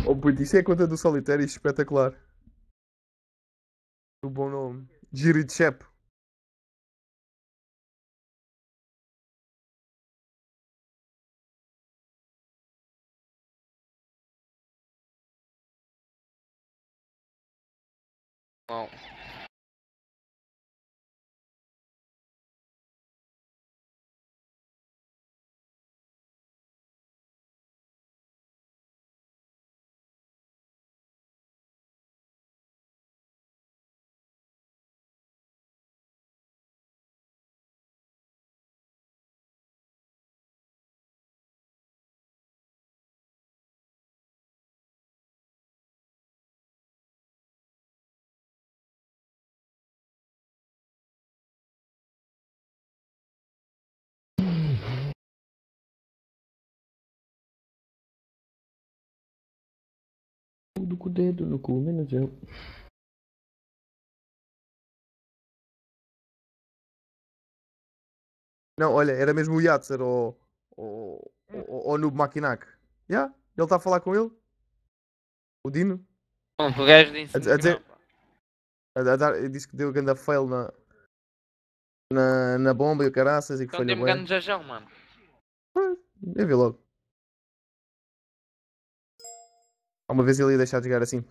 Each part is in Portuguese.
Oh, puto, isto é a conta do Solitário, isto é espetacular. O bom nome. Girichep. Bom. Tudo com o dedo no cu, menos eu. Não, olha, era mesmo o Yatzer ou Noob Maquinak. Yeah, ele está a falar com ele. O Dino. Bom, o gajo disse-me A que não, dizer. pá. Disse que deu grande fail na bomba e o caraças e que Então falhou tem-me bem. ganho de jajão, mano. Eu vi logo. Uma vez ele ia deixar de jogar assim.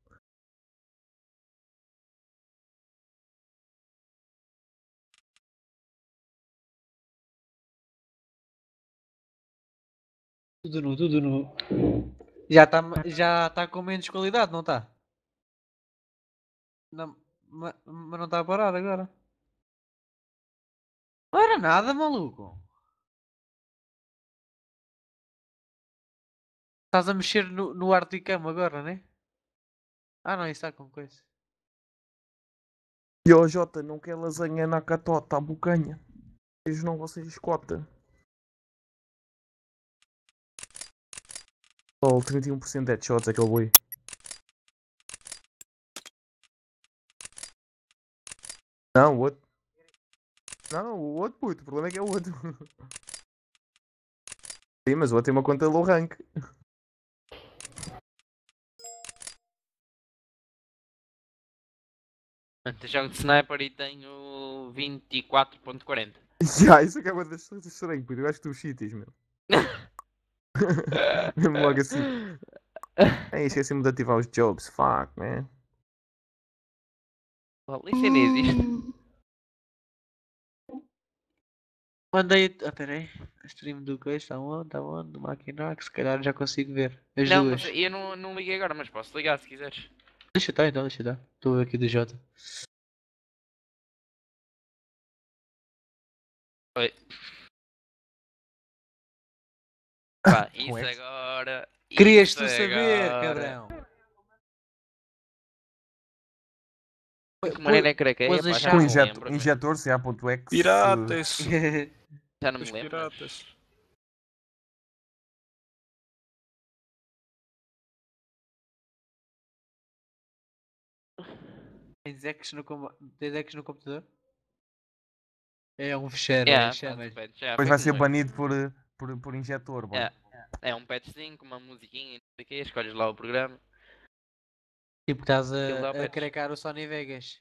Tudo nu. Já tá com menos qualidade, não está? Não, mas não está a parar agora. Não era nada, maluco. Estás a mexer no Articam agora, né? Ah não, isso está com coisa. E o Jota, não quer lasanha na catota, a bucanha. Vocês não, vocês escota. Oh, 31% de headshots, aquele boi. Não, o outro. Não, o outro puto, o problema é que é o outro. Sim, mas o outro tem uma conta low rank. Eu jogo de sniper e tenho 24.40. Já, isso acaba de ser estranho, puto. Eu acho que tu cheatas, meu. Mesmo logo assim. Ei, esqueci-me de ativar os jobs, fuck, man. Isso ainda existe. Mandei. Ah, peraí. A stream do coisa está onde? Está onde? Do Maquinac, se calhar já consigo ver. As Não, mas duas. eu não liguei agora, mas posso ligar se quiseres. Deixa estar então, deixa estar. Estou a ver aqui do Jota. Oi. Pá, Com isso X. agora. Querias Isso tu saber, agora. cabrão? Que maneira é craqueia, Pôs a pá, já Com não chave. me lembro, meu. injetor CA.X. Piratas. Já não me Os lembro. piratas. Tens X no computador? É um fecheiro, é Yeah, faz o chamas. patch, já Depois foi vai como ser lembro. banido por injetor, boy. Yeah. É um patchzinho com uma musiquinha e não sei o quê, escolhes lá o programa. Tipo, estás Aquilo dá o a patch. cracar o Sony Vegas.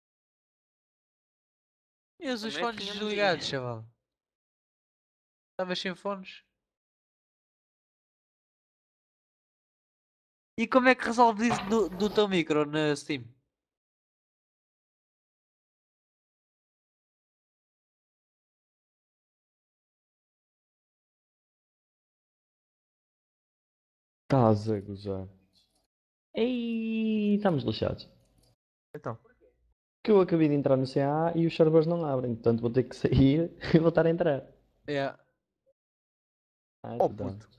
E os O meu fones tinha desligados, musiquinha. chaval. Estavas sem fones. E como é que resolves isso do teu micro na Steam? Estás a gozar. Ei, estamos lixados. Então. Que eu acabei de entrar no CA e os servers não abrem, portanto vou ter que sair e voltar a entrar. É. Ai, Oh tu dá. puto.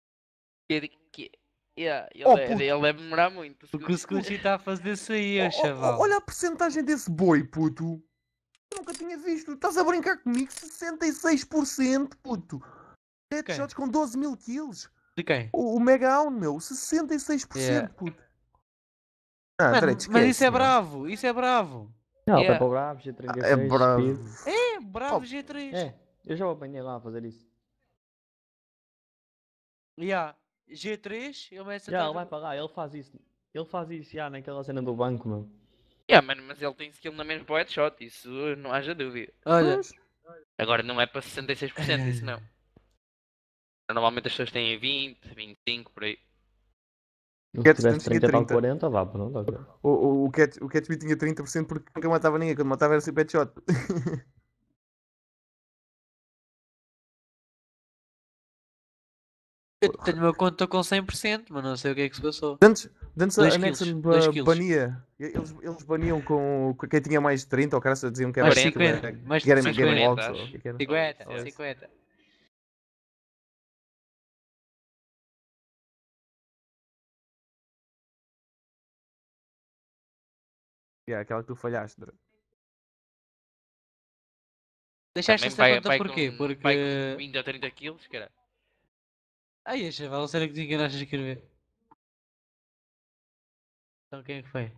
Yeah, Oh ele puto. deve demorar muito. O que o Squishy está a fazer isso aí, ó, chaval. Olha a porcentagem desse boi, puto. Eu nunca tinha visto. Estás a brincar comigo? 66%, puto. Headshots com 12 mil kills. De quem? O Mega Hound, meu. Yeah. 66%, puto. Ah, Mano, direito, mas isso esquece, é meu. bravo, isso é bravo. Não, foi Yeah. para o Bravo, É G36, bravo. Speed. É, bravo Oh, G3. É, eu já o apanhei lá a fazer isso. Yeah. G3, ele mete Já, ele vai para lá, ele faz isso. Ele faz isso já naquela cena do banco, meu. Yeah, mano, mas ele tem skill na mesma pro headshot, isso não haja dúvida. Olha, Pois. Agora não é para 66%, isso não. Normalmente as pessoas têm 20, 25 por aí. Se Cats tivesse antes tinha 30 e tal 30. 40, vá, pronto, ok. O Catchme tinha 30% porque nunca matava ninguém. Quando matava era sempre headshot. eu tenho uma conta com 100%, mas não sei o que é que se passou. Antes Dois a Nexon kills, 2 kills. bania. Eles baniam com quem tinha mais de 30, ou cara diziam que era Mais 40, 50, mais que era 50, Game Logs, 40, ou o que é que era. 50, Foda-se. 50. Yeah, aquela que tu falhaste. Deixaste Também essa vai, conta vai, porquê? com, Porque... vai com 20 ou 30 quilos, cara. Ai, a chaval, será que te enganaste a escrever? Então quem é que foi?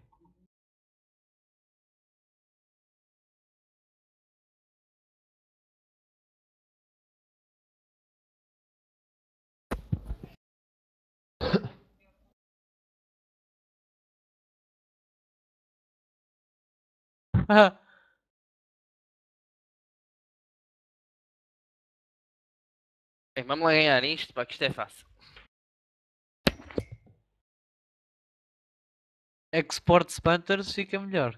Ah, Bem, vamos lá ganhar isto, pá, que isto é fácil. Export Spanters fica melhor.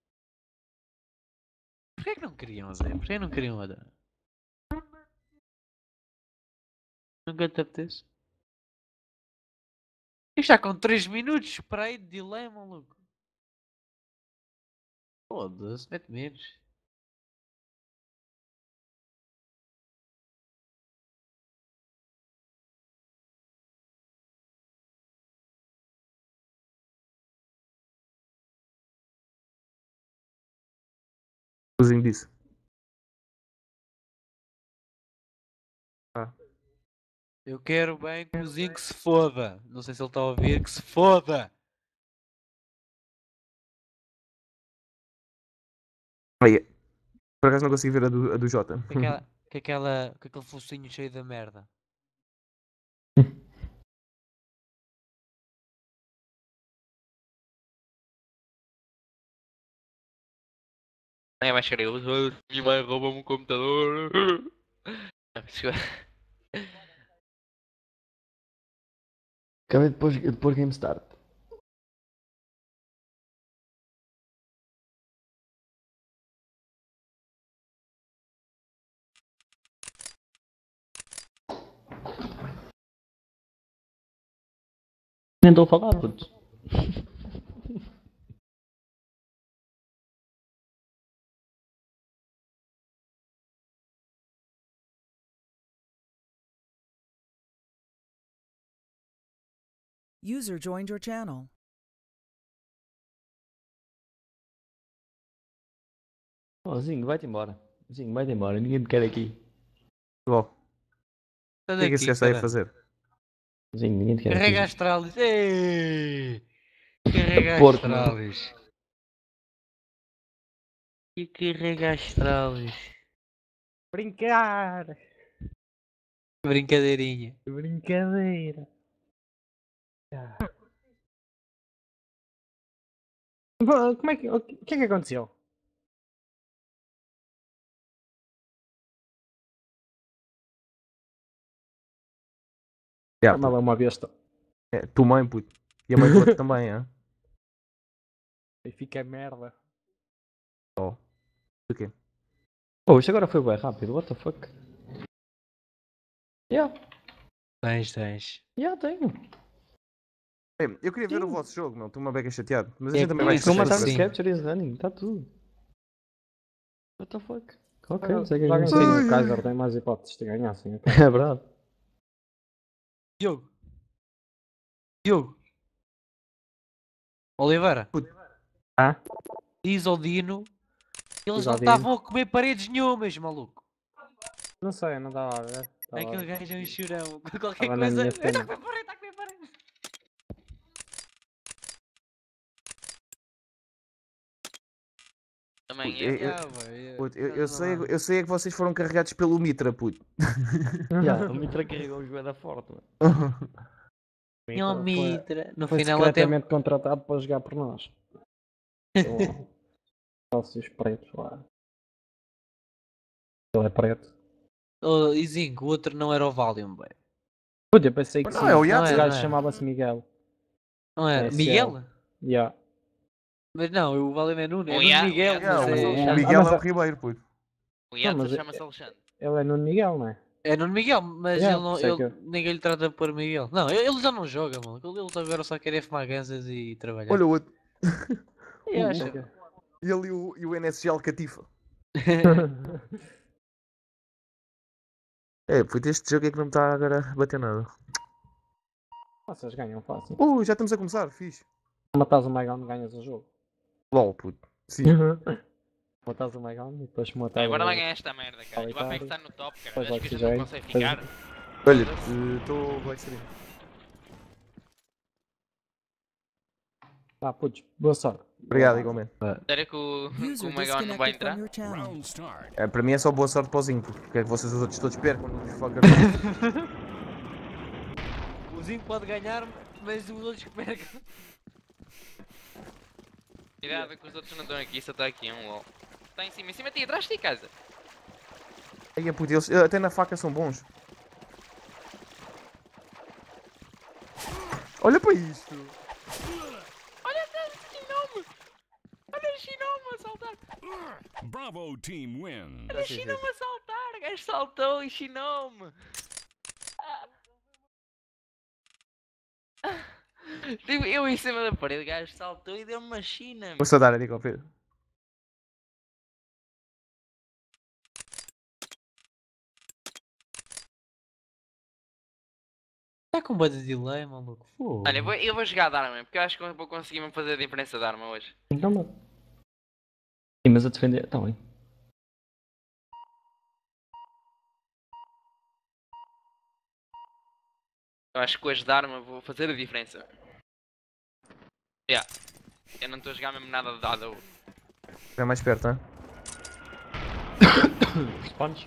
Porquê que não queriam, Zé? Porquê não queriam outra? Nunca te apetece? Isto está com 3 minutos. Espera aí de delay, maluco. Foda-se, mete menos. Cozinho disso. Ah. Eu quero bem que o Zinho que se foda. Não sei se ele está a ouvir, que se foda. Aí, por acaso não consigo ver a do Jota. Com aquele focinho cheio de merda. Nem vai chegar eu, minha mãe rouba-me um computador. Acabei de pôr Game Start. Nem estou a falar, puto. User joined your channel. Oh, Zinho, vai-te embora. Zinho, vai-te embora. Ninguém me quer aqui. Bom, o Sai que é que esse daqui, gajo está aí a caralho. fazer? Zinho, ninguém te quer Carrega aqui. Astralis. Ei! Carrega Porco, mano. Astralis. E carrega Astralis. Brincar. Brincadeirinha. Brincadeira. Como é que, o que é que aconteceu? Yeah, Ela é uma besta. tu mãe, puto. E a mãe do outro também, é? E fica merda. O quê? Oh, isto agora foi bem rápido. What the fuck? Yeah, Tens. yeah, tenho. Ei, eu queria ver o Sim. vosso jogo, meu. Estou uma beca chateado. Mas a É gente que também vai isso, Estou a chatear matar sim. os captures running. Está tudo. What the fuck? Ok, segue Já a quem Game tem Start. o Kaiser tem mais hipóteses de ganhar, sim. ok. É verdade. Diogo. Oliveira. Ah? Diz ao Dino. Eles Diz não ao Dino. estavam a comer paredes nenhumas, maluco. Não sei, não estava a ver. Aquele gajo é um chorão. Qualquer Estava na coisa. minha Está a cena. comer parede, está a comer parede. Também Puto, é. Puto, eu sei é que vocês foram carregados pelo Mitra, puto. Yeah, o Mitra carregou um joelho forte, mano. Nhom Foi- Mitra. No Foi final até. secretamente contratado para jogar por nós. Sócios pretos lá. Ele é preto. Oh, e Zinco, o outro não era o Valium, velho. Puta, eu pensei que Não, sim. é o O Yatsen. gajo Não é. chamava-se Miguel. Não era? É Miguel? Yeah. Mas não, o Valium é Nuno. É O Nuno Ia- Miguel, o mas Ia- é. O Alexandre. Miguel mas é o a- Ribeiro, puto. O Yatsen mas é- chama-se Alexandre. Ele é Nuno Miguel, não é? É Nuno Miguel, mas Yeah, ele não, por isso é ele, que ninguém lhe trata por Miguel. Não, ele já não joga, mano. Ele agora só quer é fumar gansas e trabalhar. Olha o outro. Eu o- acho. Ele e o NSG Alcatifa. É, puto, este jogo é que não me está agora a bater nada. Vocês ganham fácil. Já estamos a começar, fixe. Matas o Megan, ganhas o jogo. LOL, puto. Sim. Matas o Megan e depois matas Agora o... vai ganhar esta merda, cara. E o Apex está no top, cara. Depois Acho que a gente oxigênio, não consegue depois- ficar. Olha, estou Black Stream. Putz, boa sorte. Obrigado, igualmente. Sério que o User Megon não vai disconnected entrar? from your channel. Round start. É, para mim é só boa sorte para o Zinco. Porque é que vocês os outros todos percam no fucker. O Zinco pode ganhar, mas os outros que percam. Cuidado que os outros não estão aqui, só está aqui um LOL. Está em cima de ti, atrás de ti, casa. Aí, puto, eles até na faca são bons. Olha para isto. Olha o Shinome! Olha o Shinome a saltar! Bravo team wins. Olha o Shinome a saltar! O gajo saltou e Shinome! Tipo, eu em cima da parede, o gajo saltou e deu-me uma China. Vou só dar a dica ao Pedro. Está com um de delay, maluco. Fogo. Olha, eu vou jogar de arma, porque eu acho que vou conseguir me fazer a diferença de arma hoje. Então, mano. Sim, mas a defender. Está bem. Eu acho que hoje de arma vou fazer a diferença. Yeah. Eu não estou a jogar mesmo nada de dado. É mais perto, hein? Respondes?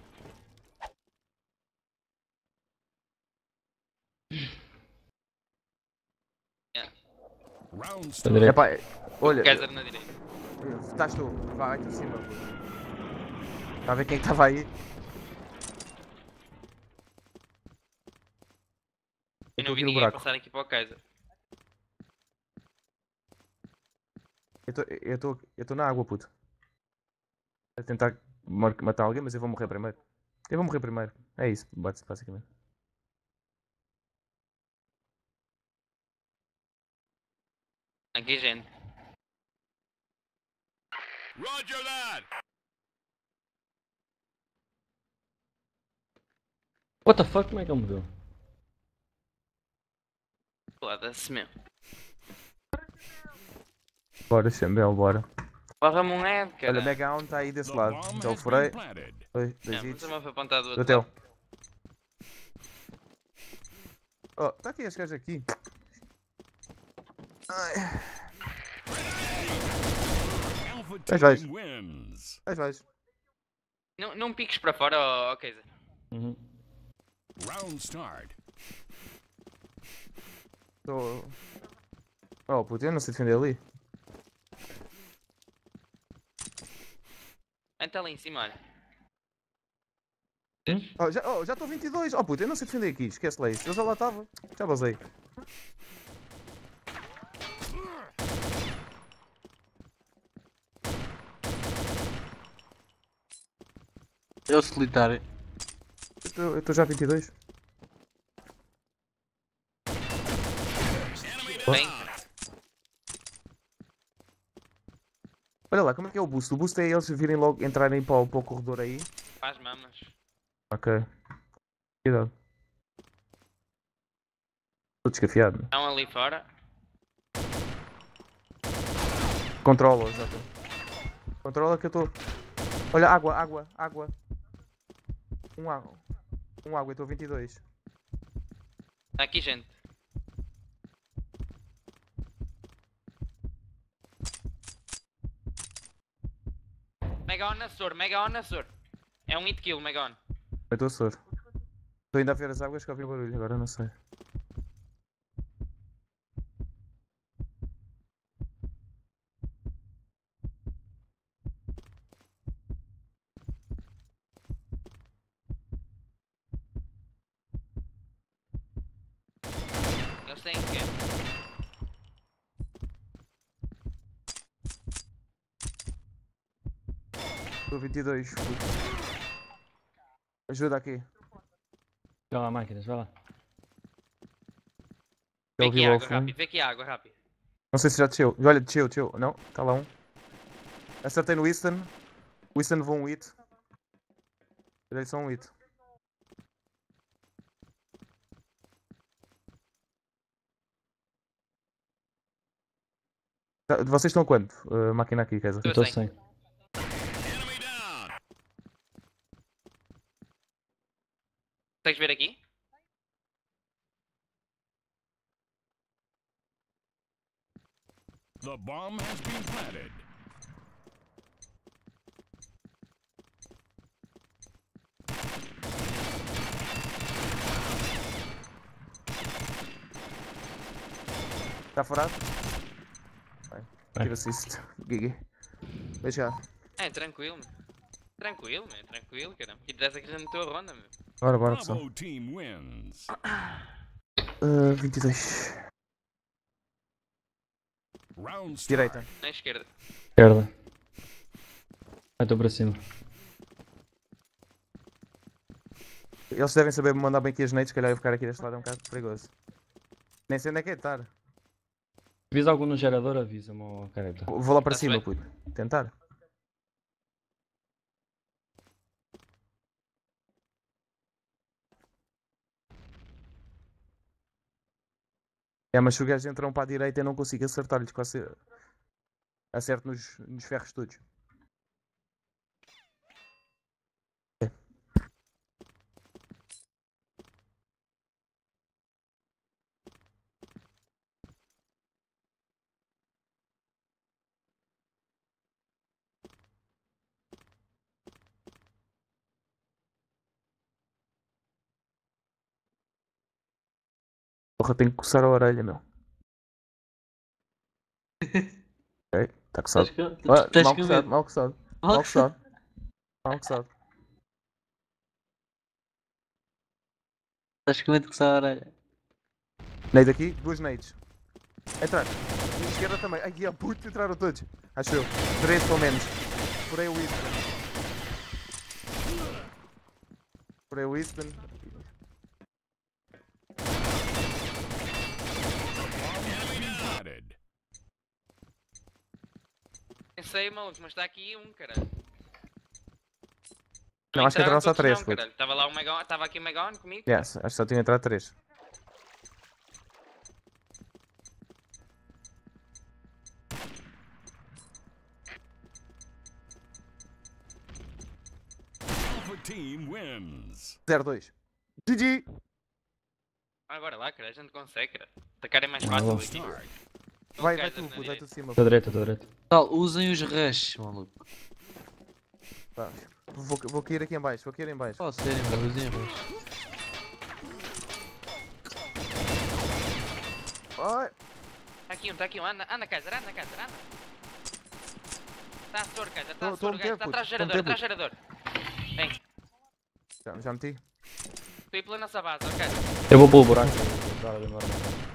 Round Para start. direita. Epá, olha, Kaiser na direita. estás tu. Vai tu cima. Está a ver quem é que estava aí? Eu não vi aqui no ninguém buraco. passar aqui para o Kaiser. Eu estou na água, puto. A tentar matar alguém, mas eu vou morrer primeiro. Eu vou morrer primeiro. É isso, basicamente. Aqui, gente. Roger that. What the fuck? Como é que ele me deu? Foda-se, meu. Bora, Xambel, bora. Barra moeda, cara. Olha, Mega On está aí desse The lado. bomb Já o has furei. been planted. Dois Não, hits. mas foi apontado do Do outro teu. lado. Oh, está aqui as gajas aqui. Ai, Alpha vais. team wins. vais. Não piques para fora, ó Kaiser. Uhum. Round start. Tô... Oh, puto, eu não sei defender ali. Entra lá em cima, olha. Já estou 22. Oh, puto, eu não sei defender aqui. Esquece lá isso. Eu já lá estava. Já basei. É o solitário. Eu estou já 22. Bem, Olha lá, como é que é o boost? O boost é eles virem logo, entrarem para o corredor aí. faz mamas. Ok. Cuidado. Estou desconfiado. Né? Estão ali fora. Controla, exato. Controla que eu estou. Olha, água. Um água, eu estou 22. Está aqui, gente. Mega on na Sur. É um hit kill, Mega on. Eu estou soro. Estou ainda a ver as águas que ouvi o barulho, agora não sei. Eles têm que. Estou 22. puto. Ajuda aqui. Vai lá, máquinas, vai lá. Vê Eu aqui vi lá o água, fundo. rápido. Vê aqui água, rápido. Não sei se já desceu. Olha, desceu. Não, está lá um. Acertei no Winston. Winston levou um hit. Tirei só um hit. Vocês estão a quanto? Máquina aqui, Kaiser. Eu estou sei. sem. Enemy down. Consegues ver aqui? The bomb has been planted. Está furado? Vai. Vai. Tira assist. Gigi. Vai chegar. É, tranquilo, meu. Tranquilo, meu. Tranquilo, caramba. Que interessa que a gente meteu a ronda, meu. Bora, pessoal. Bravo team wins. 22. Round start. Direita. Na esquerda. Esquerda. Vai, estou para cima. Eles devem saber me mandar bem aqui as nades, se calhar eu ficar aqui deste lado é um bocado perigoso. Nem sei onde é que é de estar. Se vis algum no gerador, avisa-me, oh, careta. Vou lá para Tá-se cima, bem. puto. Tentar. É, mas se os gajos entram para a direita eu não consigo acertar-lhes, quase acerto nos ferros todos. Porra, tenho que coçar a orelha, meu. Ok, está coçado. Estás Mal com coçado, medo? mal coçado. Mal Mal coçado. Mal coçado. Estás com medo de coçar a orelha? Nade aqui, duas nades. Entrar. E esquerda também. Ai, a puto, entraram todos. Acho eu. 3 pelo menos. Furei o Winston. Furei o Winston. Planted. Pensei, maluco, mas está aqui um, caralho. Não, acho que entraram só 3, puto. Estava lá o Megon, estava aqui o Megon comigo. Yes, acho que só tinha entrado 3. Alpha team wins. 0-2. GG! Agora lá, cara, a gente consegue, cara. Atacar é mais Ah, fácil bom. aqui. Start. Vai Gajos tu, na puto, vai direita. tu de cima. Estou direito, estou direito. Pessoal, usem os rush, maluco. Tá. Vou cair aqui em baixo, vou cair em baixo. Pode ser, bro, usem os rush. Ai, Está aqui um, anda, Kaiser, anda. Está a setor, Kaiser, está a Tô setor, a o meter, gajo está puto, atrás do tô a gerador, meter, atrás do gerador. Vem, já meti. estou aí pela nossa base, ok. Eu vou pelo buraco. Vou dar ali embora.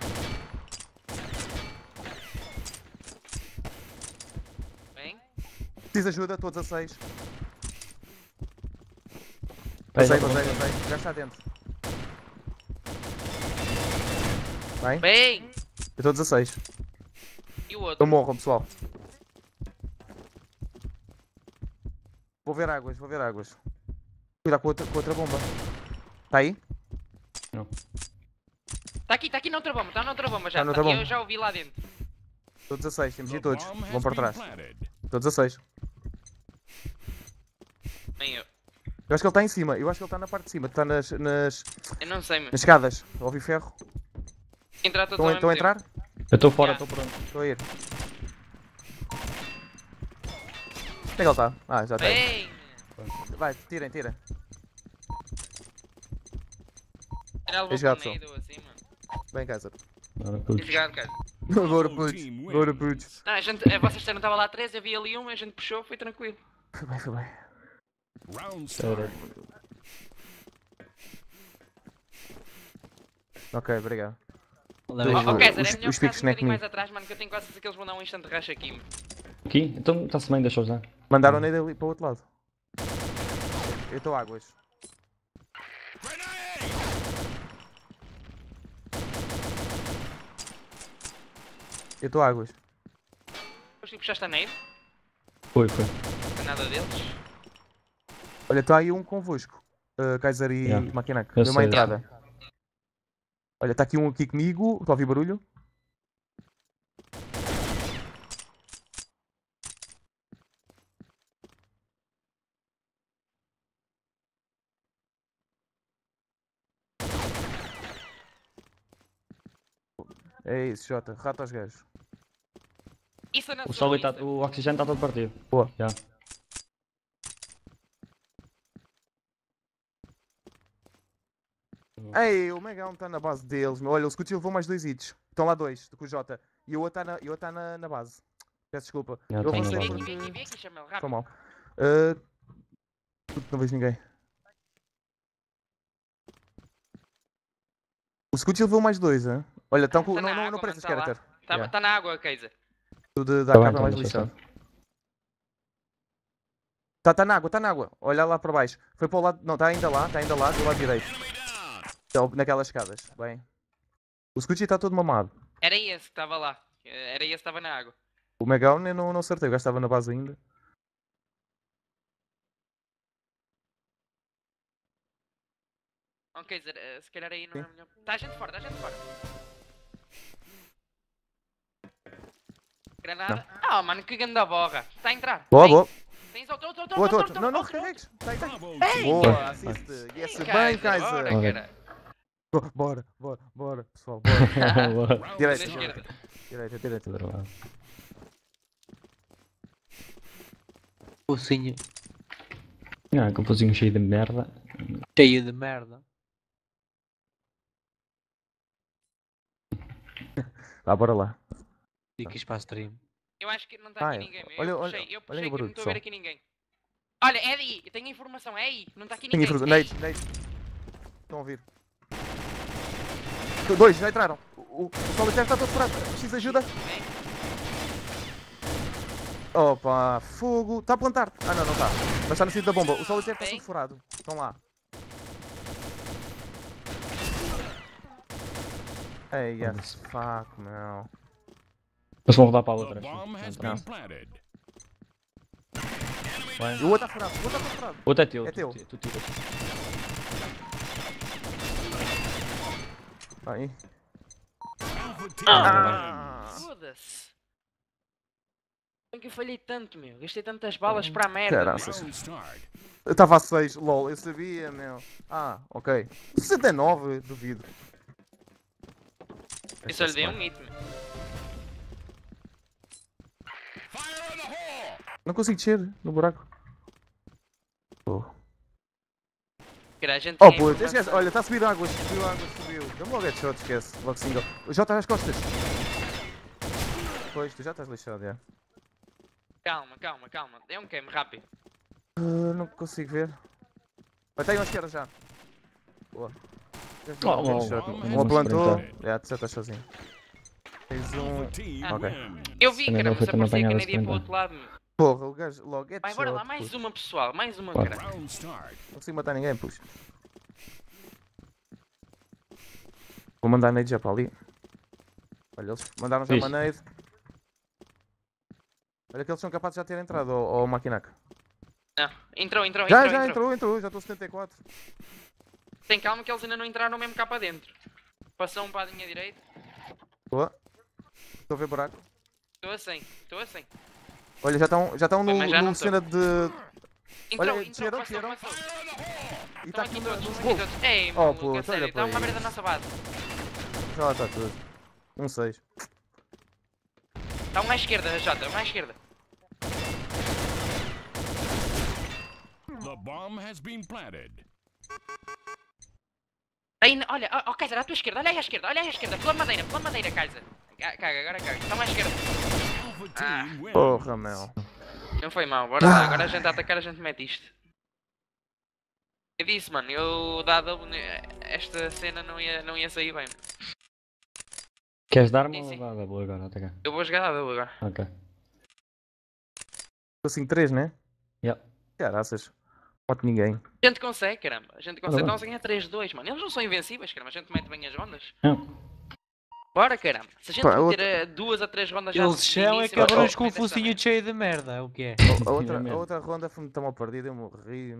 Vem. Preciso de ajuda, estou a 16. Vai, Passei, já passei. Já está dentro. Bem? Vem! Eu estou a 16. E o outro? Eu morro, pessoal. Vou ver águas, Cuidado com a outra bomba. Está aí? Está aqui na outra bomba, está na outra bomba já. Tá na outra bomba. Eu já ouvi lá dentro. Estou 16, temos de The ir todos. bomb Vão has para been trás. planted. Estou 16. Nem eu. Eu acho que ele está em cima, eu acho que ele está na parte de cima. Está nas Eu não sei, mas. escadas. Ouvi ferro. Entrar todos Estão a entrar? Eu estou fora, Já. estou pronto. Estou a ir. Onde é que ele está? Ah, já está aí. Vem! Vai, tirem. Era algo Tens jogado, tornado assim, mano. Bem, Kaiser. Ora, Tens putz. jogado, cara. Bora, Bravo putos. team Bora, wins. putos. Não, vocês disseram que estava lá 13, havia ali um, a gente puxou, foi tranquilo. Foi bem, foi bem. Round Ora, start. Ok, obrigado. Leva Oh, jogo. Kaiser, é os melhor picos ficar um não é bocadinho mais comigo. atrás, mano, que eu tenho quase certeza que eles vão dar um instant rush aqui. Mano. Aqui? Então está-se bem, deixa-os dar. Mandaram nele ali para o outro lado. Eu estou águas. Eu estou águas. Depois tu puxaste a nade, Foi. não tem nada deles. Olha, está aí um convosco. Kaiser e Yeah. Maquinak. Eu Deu uma sei. entrada. Olha, está aqui um aqui comigo. Estou a ouvir barulho. É isso, Jota. Rata aos gajos. Isso é na O sua solo tá, lista. o oxigênio está todo partido. Boa. Já. Ei, o Megão está na base deles. Meu. Olha, o Scoot levou mais 2 hits. Estão lá 2, com o Jota. E o outro está na base. Peço desculpa. Já, Eu tá na avancei base. Vem aqui, porque... vem aqui, vem aqui, Chamel, Foi rápido. mal. Não vejo ninguém. O Scoot levou mais 2, hein? Olha, estão com... Tá na Não água, aparece esse mano, tá lá. character. Tá, Yeah. tá na água, Kaiser. O da Tá bem, capa é então, mais deixa lixado. Tá na água. Olha lá para baixo. Foi para o lado... Não, está ainda lá, do lado direito. Então, naquelas escadas. Bem. O Scoot está todo mamado. Era esse que estava lá. Era esse que estava na água. O Megão eu não acertei, o gajo estava na base ainda. Ok, Kaiser, se calhar aí não é melhor. Tá a gente fora, tá a gente fora. Granada. Ah, mano, que ganda borra. Está a entrar. Boa, Vem. boa. Tens outro. Boa. Não recarregues. Tá aí. Bravo Ei! team. Boa, assiste. Yes, bem, Kaiser. Bora, Bora. cara. Bora, pessoal, bora. Boa. Round Direito, Da start. esquerda. Direita. Pocinho Ah, com o pozinho cheio de merda. cheio de merda. Bora lá. Dicas para a stream. Eu acho que não está aqui Ah, é. ninguém. Olha, Eu olha, puxei, olha que o eu não barulho, estou a ver pessoal. aqui ninguém. Olha, é aí. Eu tenho informação, é aí. Não está aqui Tenho ninguém. informação. É aí. Nate. Estão a ouvir. 2, já entraram. O Solitaire está todo furado. Preciso de ajuda. Vem. Opa, fogo. Está a plantar. Ah, não está. Mas está no sítio da bomba. O Solitaire está Vem. todo furado. Estão lá. Ei, yes, fuck, meu. Eles vão rodar para a The outra. bomb has Não. been planted. E o outro está furado. O outro está furado. Outro é teu. É teu. Tu tiras. Aí. Alpha team Ah. wins. Foda-se. Como que eu falhei tanto, meu? Gastei tantas balas para a merda. Caraças. Round start. Eu estava a 6, lol, eu sabia, meu. Ah, ok. 69, duvido. Eu só lhe dei um hit, meu. Fire in the hole. Não consigo descer no buraco. Cara, a gente Oh, tinha puto, informação. esquece. Olha, está a subir águas, subiu. Dá-me logo headshot, esquece. Logo single. Já estás às costas. Pois, tu já estás lixado, já. Calma. Dê um game rápido. Não consigo ver. Mas tem uma esquerda já. Boa. Oh, Headshot. oh, Uma plantou. sprintar. Já, tu já estás sozinho. Tens um... Alpha team Ah. Ok. wins. Eu vi, Também cara, não foi mas tão aparecia que apanhado nem a ia para o sprintar. outro lado, meu. Porra, o gajo logo headshot. Vai, bora lá, mais puto. uma, pessoal. Mais uma, Bora. cara. Round start. Não consigo matar ninguém, puxa. Vou mandar nade já para ali. Olha, eles mandaram já Fixe. uma nade. Olha que eles são capazes de já ter entrado ao Maquinac. Não, entrou. Já entrou, já estou 74. Tem calma que eles ainda não entraram mesmo cá para dentro. Passou um para a linha direita. Boa. Estou a ver buraco. Estou assim. Olha, já estão no, Mas já não no estou. cena de. Entrou, Olha, desceram. passou. E Estão está aqui aqui todos, nos estão aqui todos. Ei, Oh, maluco, puto, a sério, olha estão para à beira isso. da nossa base. Já lá está tudo. 6. Está um à esquerda, Jota, um à esquerda. The bomb has been planted. Aí, olha, Kaiser, à tua esquerda, olha aí à esquerda, pela madeira, Kaiser. Caga, agora caga. Está à esquerda. Alpha team wins. Porra, meu. Não foi mal, bora lá, agora a gente a atacar, a gente mete isto. Eu disse, mano, eu dado esta cena não ia sair bem. Queres dar-me Sim, ou sim. levar a double agora? Até cá. Eu vou jogar a double agora. Ok. Estou 5-3, né? Yep. Caraças. Não pode ninguém. A gente consegue, caramba. A gente consegue. Ora Estamos a ganhar 3-2, mano. Eles não são invencíveis, caramba. A gente mete bem as rondas. Não. Bora, caramba. Se a gente Pá, meter 2 a 3 rondas já Eles de são é início, cabrões eu com o meto esta focinho merda. cheio de merda, é o que é. A outra ronda foi tão mal perdida, eu morri.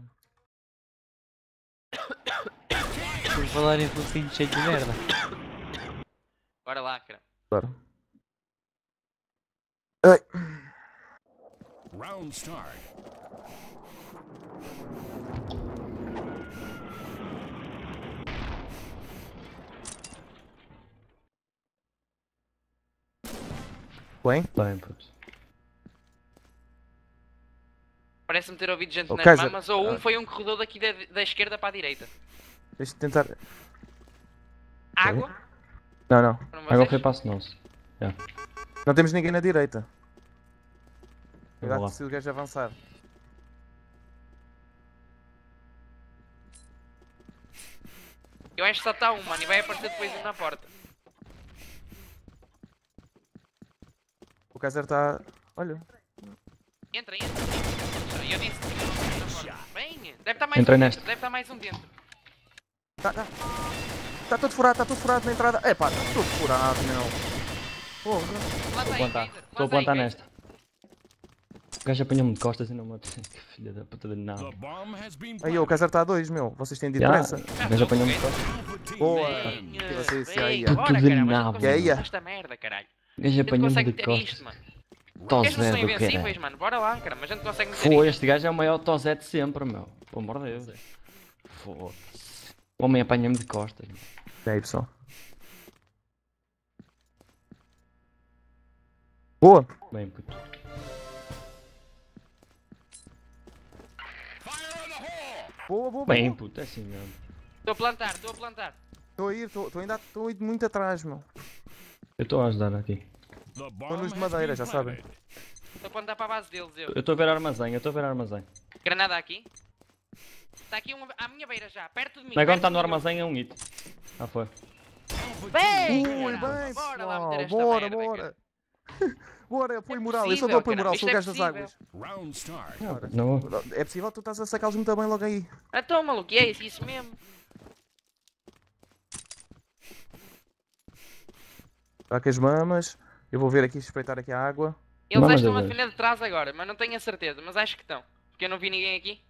Por falar em focinho cheio de merda. Bora lá, caramba. Claro. Ai. Round start. Bem? Bem, puto. Parece-me ter ouvido gente Oh, nas Kaiser. mamas, ou um foi um corredor daqui da esquerda para a direita. Deixa-te tentar. Água? Não, não. Foram Agora vocês? foi passo nosso. Não temos ninguém na direita. Eu vou Cuidado lá. se o gajo avançar. Eu acho que só está um, mano, e vai aparecer depois um na porta. O Kaiser está. Olha. Entra, entra. Eu disse que não na porta. Vem, deve estar mais Entrei um nesta. dentro, deve estar mais um dentro. Está todo furado na entrada. É pá, está todo furado, meu. Porra. Planta aí, Plantar. Kaiser, Estou a planta aí, plantar Kaiser. nesta. O gajo apanhou-me de costas e não me Que filha da puta de nada. The bomb has been Aí, o planted. Kaiser está a 2, meu. Vocês têm de Já, diferença. o gajo apanhou-me de costas. Round for team Boa. win. Venha, Vocês, venha, aí, bora, tudo de caramba, a gente nabo, consegue mano. fazer esta merda, caralho. O gajo A gente apanhou-me consegue de ter costas. isto, mano. Os Tosé gajos não são do invencíveis, caralho. mano. Bora lá, caramba, a gente consegue meter Foi, isto. este gajo é o maior tosé de sempre, meu. Pelo amor de Deus. Foda-se. O homem apanha-me de costas. Meu. E aí, pessoal. Boa. Bem, puto. Fire in the hole. Boa, boa, Bem, boa. puto, é assim mesmo. Estou a plantar, estou a plantar. Estou a ir, estou a ir muito atrás, meu. Eu estou a ajudar aqui. The bomb nos de has madeira, been já sabem. planted. Estou a plantar para a base deles, eu. Eu estou a ver armazém, eu estou a ver armazém. Granada aqui. Está aqui um à minha beira já, perto de mim. O negócio perto está de no mim. armazém, é um hit. Ah, foi. Round for Bem, team Ui, win. caramba, bem, bora lá pessoal. meter esta Bora, merda, bora. cara. Bora, apoio É moral. Eu sou do possível, apoio moral, caramba, sou o gajo isto das é águas. Round start. Não, É possível, tu estás a sacá-los muito bem logo aí. Então, maluco, e é isso mesmo. Está com as mamas. Eu vou ver aqui, espreitar aqui a água. Eles Mamas estão a azuis. defender de trás agora, mas não tenho a certeza, mas acho que estão. Porque eu não vi ninguém aqui.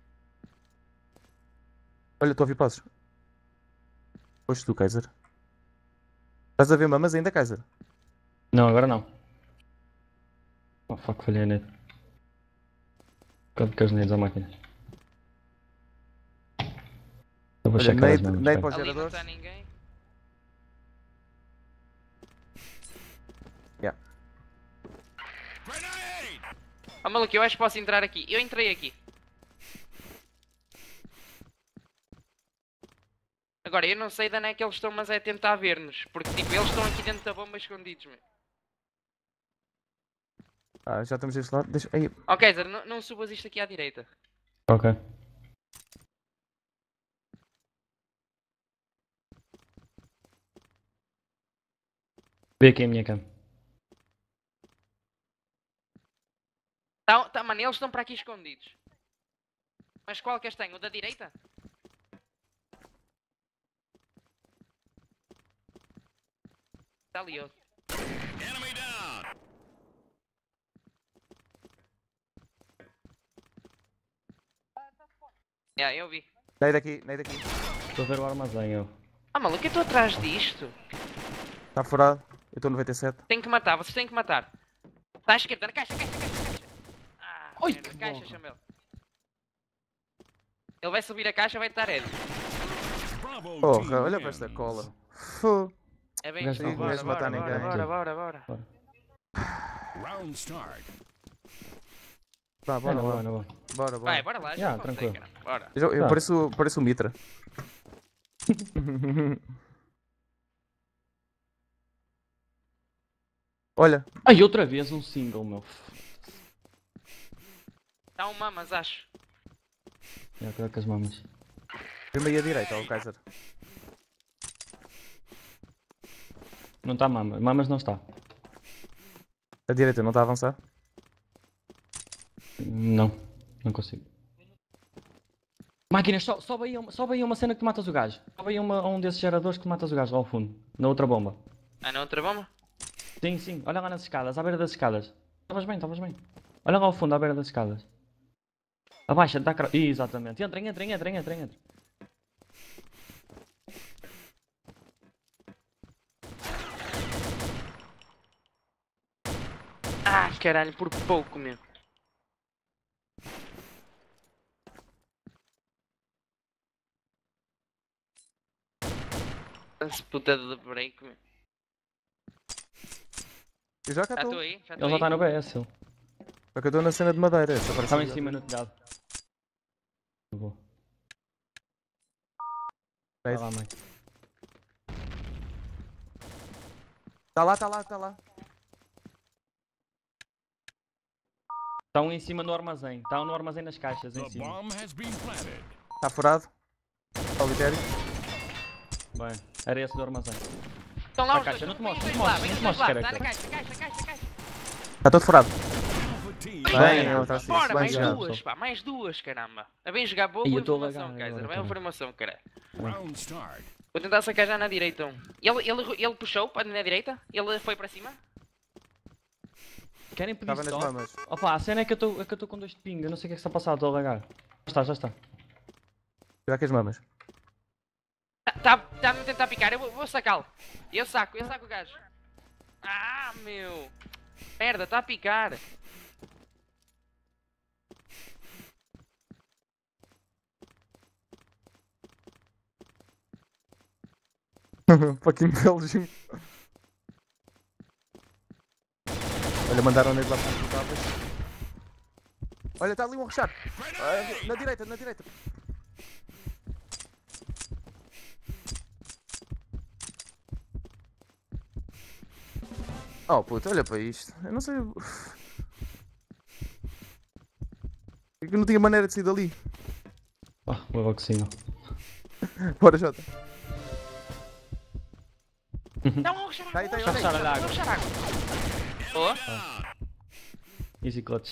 Olha, estou a ouvir passos. Pois tu, Kaiser. Estás a ver mamas ainda, Kaiser? não, agora não. Oh fuck, falhei nele. Quanto que as nedes à máquina? Eu vou Olha, checar as Nate, mamas. Nate espera. para os Ali não geradores. está ninguém. Grenade. Oh maluco, eu acho que posso entrar aqui. Eu entrei aqui. Agora, eu não sei de onde é que eles estão, mas é tentar ver-nos. Porque tipo, eles estão aqui dentro da bomba escondidos, meu. Ah, já estamos deste lado. Deixa... Aí. Oh Kaiser, não subas isto aqui à direita. Ok. Vê aqui a minha cama. Tá, mano, eles estão para aqui escondidos. Mas qual que tem? O da direita? Está ali outro. Enemy down. Eu vi. Nate aqui, Nate aqui. Estou a ver o armazém, eu. Ah maluco, eu estou atrás disto. Está furado. Eu estou 97. Tenho que matar, vocês têm que matar. Está à esquerda, na caixa. Ah, Ai, merda, que caixa, borra. Chambel. Ele vai subir a caixa e vai estar Ed. Bravo Porra, team olha para wins. esta cola. Fô. É bem, Gajo bora, não bora, vais matar bora, ninguém. bora. Round start. Vá, bora, Não, bora. não, não. Bora, Vai, bora. bora lá, Já, já consegue, tranquilo. caramba. Bora. Eu Tá. pareço o Mitra. Olha, Ai, outra vez um single, meu. Está um mamas, acho. Já, cuidado com as mamas. primeiro à direita, ó, o Kaiser. Não está mamas. Mamas não está. A direita não está a avançar? Não. Não consigo. Máquinas, sobe aí uma cena que tu matas o gajo. Sobe aí um desses geradores que tu matas o gajo lá ao fundo. Na outra bomba. Ah, na outra bomba? Sim, sim. Olha lá nas escadas, à beira das escadas. Estavas bem. Olha lá ao fundo, à beira das escadas. Abaixa, dá cra... Exatamente. Entrem. Ah, caralho, por pouco, meu. Esse puta de break, meu. Eu já cá Já estou. estou aí, já Ele estou já está aí. no BS, ele. Só que eu estou na cena de madeira. Só parece Estava em que- cima no telhado. Vou. Vai Nice. lá, mãe. Tá lá. Está um em cima no armazém. Está um no armazém nas caixas, The em cima. bomb has been planted. Está furado. Solitário. Bem, era esse do armazém. Estão lá A os caixa, dois. não te mostro, Vem não te lá, vem mostro, os dois não te lá. mostro, Está na caraca. caixa. Está todo furado. Alpha team Bem, wins. eu tá assim. Bora, bem mais jogado. duas, pá, mais duas, caramba. A bem jogar boa, Ih, boa eu tô a informação, lagar Kaiser. agora, Boa caralho. informação, cara. Round start. Vou tentar sacar já na direita. Ele puxou para na direita? Ele foi para cima? Querem pedir Estava nas stop? mamas. Opa, a cena é que eu estou com 2 de ping. Eu não sei o que é que está a passar, estou a lagar. Já está. Já que as mamas. Tá-me a tentar picar, eu vou sacá-lo. Eu saco o gajo. Ah, meu. Merda, está a picar. Fucking Belgium. Olha, mandaram nele lá para as portadas. Olha, está ali um rushar. Na direita. Oh puto, olha para isto. Eu não sei. É que eu não tinha maneira de sair dali. Ah, vou logo sim. Bora, Jota. Não, vou ruxar Tá aí, água. tá aí, olha aí. Vou ruxar água. Boa. Easy clutch.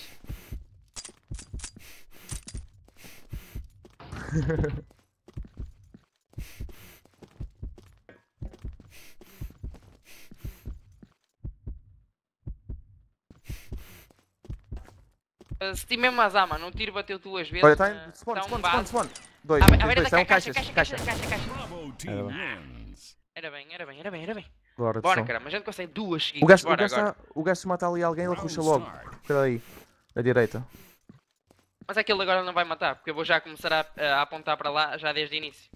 Se ti mesmo azar, mano, um tiro bateu duas vezes. Olha, está em spawn. Dois. À beira Dois, da são caixa, caixas. caixa. Bravo team wins. Era bem. Bora, Bora, som. caramba, a gente consegue duas O seguidas. gajo, Bora agora. o gajo se mata ali alguém, ele Round ruxa logo. start. Cuidado aí. Da direita. Mas aquele agora não vai matar, porque eu vou já começar a apontar para lá já desde o início.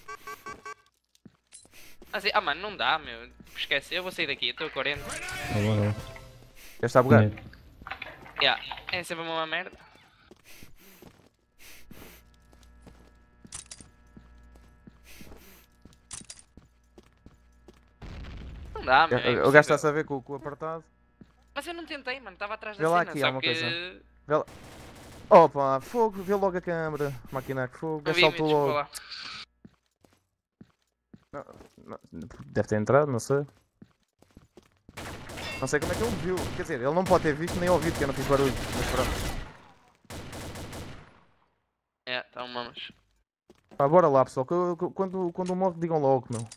Mano, não dá, meu. Esquece, eu vou sair daqui, eu estou a 40. Agora. Já está a bugar. Yeah, é sempre uma merda. Não dá, meu. é O gajo impossível. está a saber com o apertado. Mas eu não tentei, mano, estava atrás Vê da lá cena, aqui, só alguma que... coisa. Opa, fogo, vê logo a câmera. Máquina que fogo. O Não gajo vi, saltou desculpa logo. lá. Deve ter entrado, não sei. Não sei como é que ele me viu. Quer dizer, ele não pode ter visto nem ouvido, porque eu não fiz barulho. Mas pronto. É, então vamos. Pá, bora lá, pessoal. Quando morre, digam logo, meu.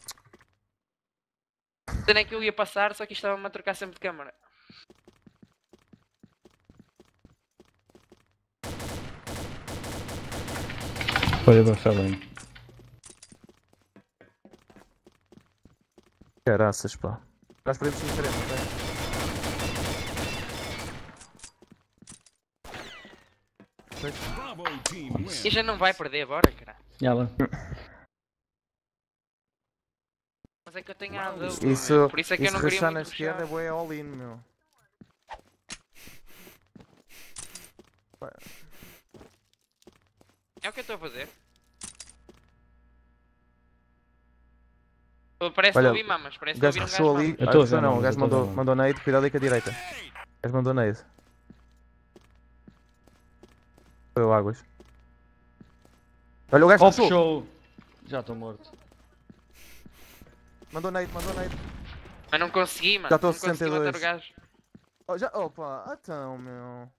A cena é que eu ia passar, só que isto estava-me a trocar sempre de câmara. Olha para Felém. Caraças, pá. Nós podemos ser diferentes, não é? Bravo team wins. E já não vai perder agora, cara. Ela. Mas é que eu tenho a dúvida, Isso, meu. Por isso é que eu isso não queria rachar muito na esquerda é puxar. bué all-in, meu. É o que eu estou a fazer. Parece que Olha, ouvi mamas, parece O que gajo ouvi um rushou gajo ali. mamas. Eu tô a ver, Rushou não, o mano, gajo eu tô a ver, mandou, mano. mandou nade, cuidado aí com a direita. O gajo mandou nade. Foi o Águas. Olha, o gajo Oh, rushou. show! Já estou morto. Mandou nade. Mas não consegui, mano. Já estou a Não consegui matar 62. o gajo. Oh, já, opa, então, meu.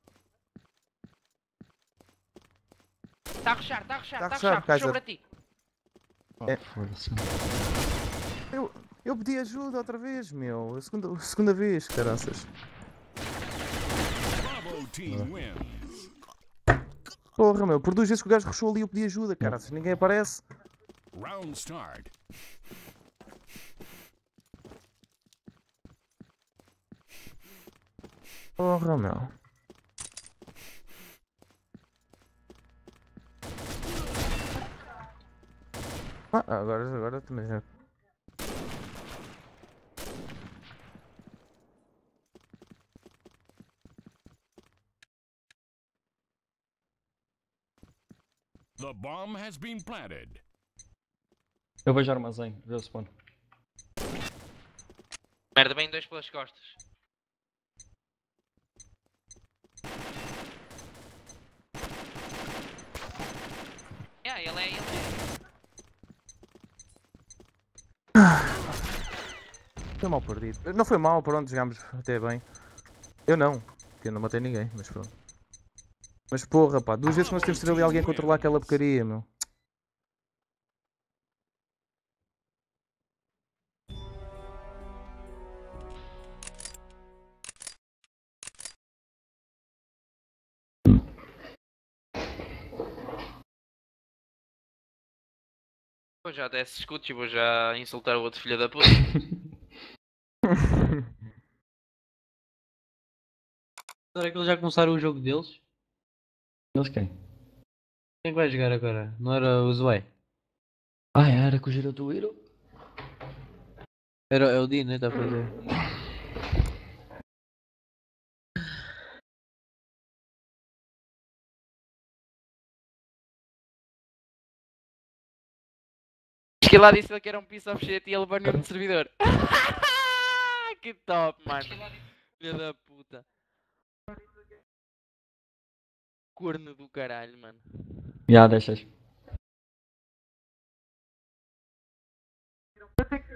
Está a rushar, está a rushar, Tá a está a rushar, rushar. Kaiser. Puxou para ti. É. Foda-se. Eu pedi ajuda outra vez, meu. A segunda vez, caraças. Bravo team wins. Porra, meu. Por 2 vezes que o gajo rushou ali eu pedi ajuda, caraças. Ninguém aparece. Round start. Porra, meu. Agora também já. The bomb has been planted. Eu vejo armazém, vê o spawn. Merda, bem 2 pelas costas. Ele é ele. Foi mal perdido. Não foi mal, pronto, jogámos até bem. Eu não, porque eu não matei ninguém, mas pronto. Mas porra, pá, 2 vezes que nós temos de ter ali alguém a controlar aquela porcaria, meu. Vou já desce escudos e vou já insultar o outro filho da puta. Será que eles já começaram o jogo deles? Eles quem? Quem é que vai jogar agora? Não era o Zwei? Ah, era com o Giratuíro? É o Dino, né? Está a fazer. Que lá disse que era um piece of shit e ele baniu-me de servidor. Que top, mano. Filha da puta. Corno do caralho, mano. Já, deixas.